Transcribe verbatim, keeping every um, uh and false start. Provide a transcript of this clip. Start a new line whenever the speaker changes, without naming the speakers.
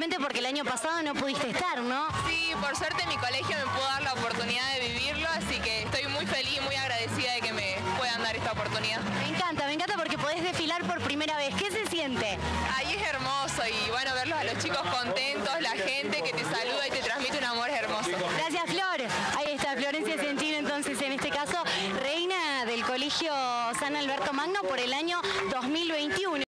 justamente porque el año pasado no pudiste estar, ¿no?
Sí, por suerte mi colegio me pudo dar la oportunidad de vivirlo, así que estoy muy feliz y muy agradecida de que me puedan dar esta oportunidad.
Me encanta, me encanta porque podés desfilar por primera vez. ¿Qué se siente?
Ahí es hermoso y bueno, verlos a los chicos contentos, la gente que te saluda y te transmite un amor es hermoso.
Gracias, Flor. Ahí está Florencia Centino, entonces, en este caso, reina del Colegio San Alberto Magno por el año dos mil veintiuno.